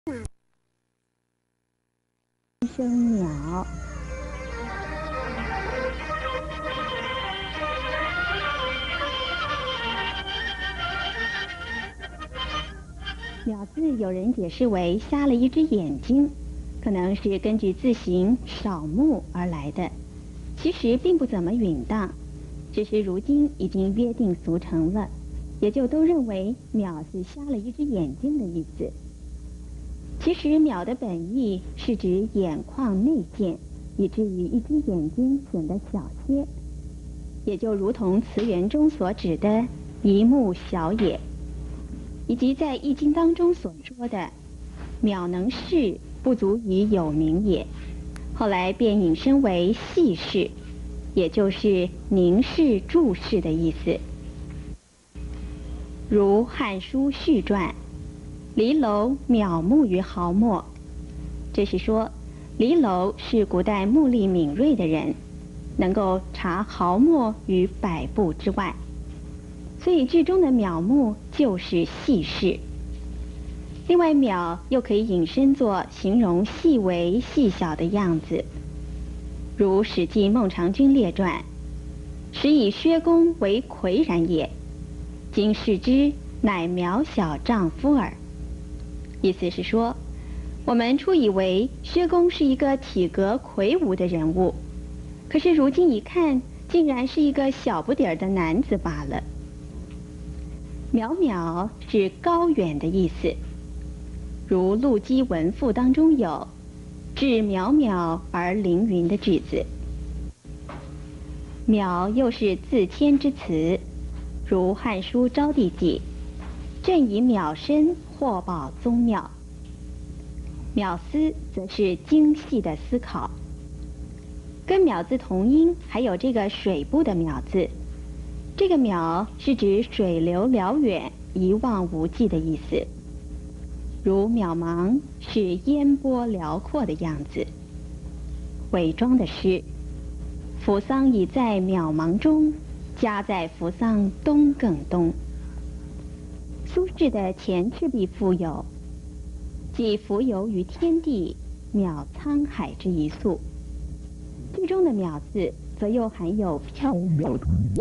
生鸟。鸟字有人解释为瞎了一只眼睛，可能是根据字形少目而来的，其实并不怎么允当，只是如今已经约定俗成了，也就都认为鸟是瞎了一只眼睛的意思。其实鸟的本意是指眼眶内见，以至于一只眼睛显得小些，也就如同词源中所指的一目小也，以及在易经当中所说的渺能视，不足以有名也，后来便引申为细视，也就是凝视注视的意思。如《汉书·序传》，离娄渺目于毫末，这是说离娄是古代目力敏锐的人，能够察毫末于百步之外，所以句中的渺目就是细视。另外，渺又可以引申作形容细微细小的样子，如《史记·孟尝君列传》，时以薛公为夔然也，今视之，乃渺小丈夫耳。意思是说，我们初以为薛公是一个体格魁梧的人物，可是如今一看，竟然是一个小不点儿的男子罢了。渺渺是高远的意思，如陆机文赋当中有至渺渺而凌云的句子。渺又是自谦之词，如《汉书·昭帝纪》，朕以渺身获宝宗庙。渺思则是精细的思考，跟渺字同音还有这个水部的渺字，这个渺是指水流辽远、一望无际的意思，如渺茫是烟波辽阔的样子。伪装的诗，扶桑已在渺茫中，家在扶桑东更东。苏轼的《前赤壁赋》有既浮游于天地，渺沧海之一粟，句中的渺字则又含有飘渺。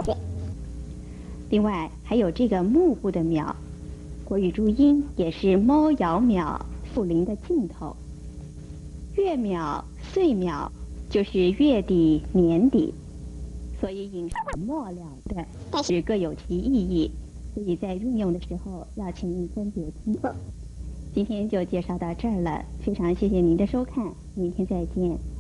另外还有这个目部的渺，国语注音也是猫摇渺，树林的尽头。月渺、岁渺就是月底、年底，所以引申末了的，但是各有其意义，所以在运用的时候要请您分别听。今天就介绍到这儿了，非常谢谢您的收看，明天再见。